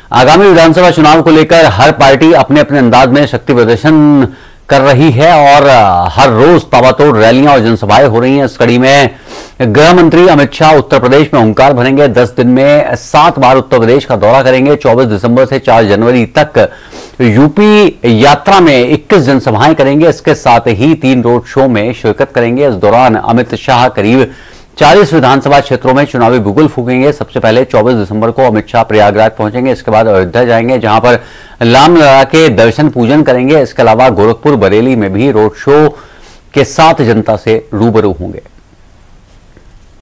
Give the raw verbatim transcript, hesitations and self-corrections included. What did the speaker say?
आगामी विधानसभा चुनाव को लेकर हर पार्टी अपने अपने अंदाज में शक्ति प्रदर्शन कर रही है और हर रोज ताबड़तोड़ रैलियां और जनसभाएं हो रही हैं। इस कड़ी में गृह मंत्री अमित शाह उत्तर प्रदेश में हुंकार भरेंगे। दस दिन में सात बार उत्तर प्रदेश का दौरा करेंगे। चौबीस दिसंबर से चार जनवरी तक यूपी यात्रा में इक्कीस जनसभाएं करेंगे। इसके साथ ही तीन रोड शो में शिरकत करेंगे। इस दौरान अमित शाह करीब चालीस विधानसभा क्षेत्रों में चुनावी बुगुल फूकेंगे। सबसे पहले चौबीस दिसंबर को अमित शाह प्रयागराज पहुंचेंगे। इसके बाद अयोध्या जाएंगे, जहां पर रामलला के दर्शन पूजन करेंगे। इसके अलावा गोरखपुर, बरेली में भी रोड शो के साथ जनता से रूबरू होंगे।